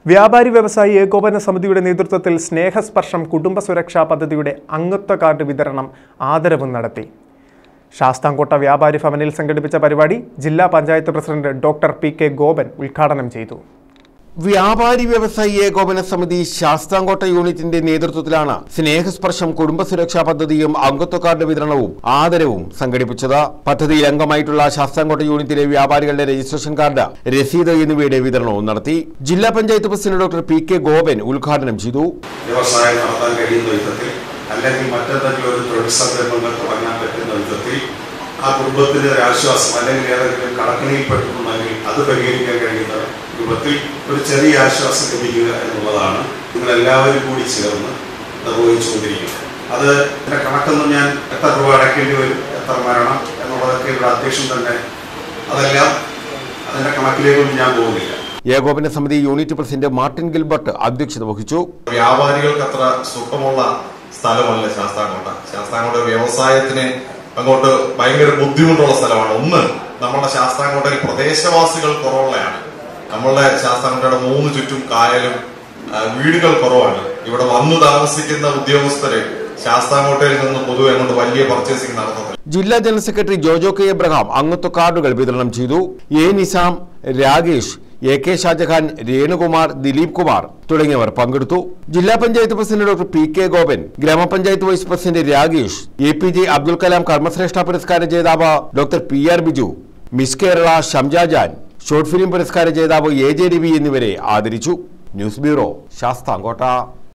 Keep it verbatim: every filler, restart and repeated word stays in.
വ്യാപാരി വ്യവസായി ഏകോപന സമിതിയുടെ നേതൃത്വത്തിൽ സ്നേഹസ്പർശം കുടുംബ സുരക്ഷാ പദ്ധതിയുടെ അംഗത്വ കാർഡ് വിതരണം ആദരവും നടത്തി. ശാസ്താംകോട്ട വ്യാപാരി ഭവനിൽ സംഘടിപ്പിച്ച പരിപാടി ജില്ലാ panchayat president doctor P K Gopan ഉദ്ഘാടനം ചെയ്തു. വ്യാപാരി വ്യവസായി ഏകോപന സമിതി ശാസ്താംകോട്ട യൂണിറ്റിന്റെ നേതൃത്വത്തിലാണ് സ്നേഹസ്പർശം കുടുംബ സുരക്ഷാ പദ്ധതിയും അംഗത്വ കാർഡ് വിതരണവും ആദരവും സംഘടിപ്പിച്ചത്. പദ്ധതിയിൽ അംഗമായിട്ടുള്ള ശാസ്താംകോട്ട യൂണിറ്റിലെ വ്യാപാരികളുടെ രജിസ്ട്രേഷൻ കാർഡ്, രസീത് എന്നിവയുടെ വിതരണവും നടത്തി. ജില്ലാ panchayat president doctor P K Gopan ഉദ്ഘാടനം ചെയ്തു. വ്യവസായം നടത്താൻ കഴിയുന്ന വിധത്തിൽ അല്ലെങ്കിൽ മറ്റെന്തെങ്കിലും ഒരു തൊഴിൽ സംരംഭങ്ങൾ തുടങ്ങാൻ പറ്റുന്ന വിധത്തിൽ ആ കുടുംബത്തിന് ഒരു ആശ്വാസം അല്ലെങ്കിൽ ഏതെങ്കിലും കടക്കണിയിൽപ്പെട്ടിട്ടുണ്ടെങ്കിൽ അത് പരിഹരിക്കാൻ കഴിയുന്ന രൂപത്തിൽ ഒരു ചെറിയ ആശ്വാസം ലഭിക്കുക എന്നുള്ളതാണ് നിങ്ങൾ എല്ലാവരും കൂടി ചേർന്ന് നിർവഹിച്ചുകൊണ്ടിരിക്കുന്നത്. അത് ഇതിന്റെ കണക്കൊന്നും ഞാൻ എത്ര രൂപ അടയ്ക്കേണ്ടി വരും, എത്ര മരണം എന്നുള്ളതൊക്കെ ഇവിടെ അധ്യക്ഷൻ തന്നെ, അതെല്ലാം അതിന്റെ കണക്കിലേക്കൊന്നും ഞാൻ പോകുന്നില്ല. ഏകോപന സമിതി യൂണിറ്റ് പ്രസിഡന്റ് മാർട്ടിൻ ഗിൽബർട്ട് അധ്യക്ഷത വഹിച്ചു. വ്യാപാരികൾക്ക് അത്ര സുഖമുള്ള സ്ഥലമല്ല ശാസ്താംകോട്ട. ശാസ്താംകോട്ട വ്യവസായത്തിന് അങ്ങോട്ട് ഭയങ്കര ബുദ്ധിമുട്ടുള്ള സ്ഥലമാണ്. ഒന്ന്, നമ്മുടെ ശാസ്താംകോട്ടയിൽ പ്രദേശവാസികൾ കുറവുള്ളതാണ്. നമ്മളുടെ ശാസ്താംകോട്ടയുടെ മൂന്ന് ചുറ്റും കായലും വീടുകൾ കുറവാണ്. ഇവിടെ വന്നു താമസിക്കുന്ന ഉദ്യോഗസ്ഥര് ശാസ്താംകോട്ടയിൽ നിന്ന് പൊതുവെ അങ്ങോട്ട് വലിയ പർച്ചേസിംഗ് നടത്തുന്നത്. ജില്ലാ general secretary Jojo K Abraham അംഗത്വ കാർഡുകൾ വിതരണം ചെയ്തു. A Nizam, Rakesh, A K Shajahan, Renukumar, Dileep Kumar തുടങ്ങിയവർ പങ്കെടുത്തു. ജില്ലാ panchayat president doctor P K Gopan, ഗ്രാമപഞ്ചായത്ത് vice president Rakesh, A P J Abdul Kalam കർമ്മശ്രേഷ്ഠ പുരസ്കാര ജേതാവ് doctor P R Biju, miss Kerala Shamjajan, short film പുരസ്കാര ജേതാവ് എ ജെ രവി എന്നിവരെ ആദരിച്ചു. News bureau, Sasthamkotta.